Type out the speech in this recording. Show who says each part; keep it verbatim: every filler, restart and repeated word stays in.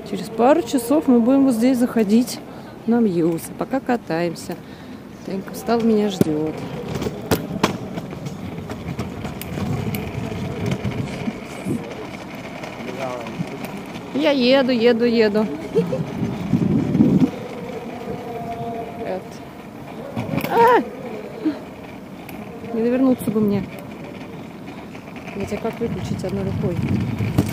Speaker 1: Через пару часов мы будем вот здесь заходить на Мьюз. Пока катаемся. Танька встал, меня ждет. Я еду, еду, еду. А! Не довернуться бы мне. Хотя как выключить одной рукой?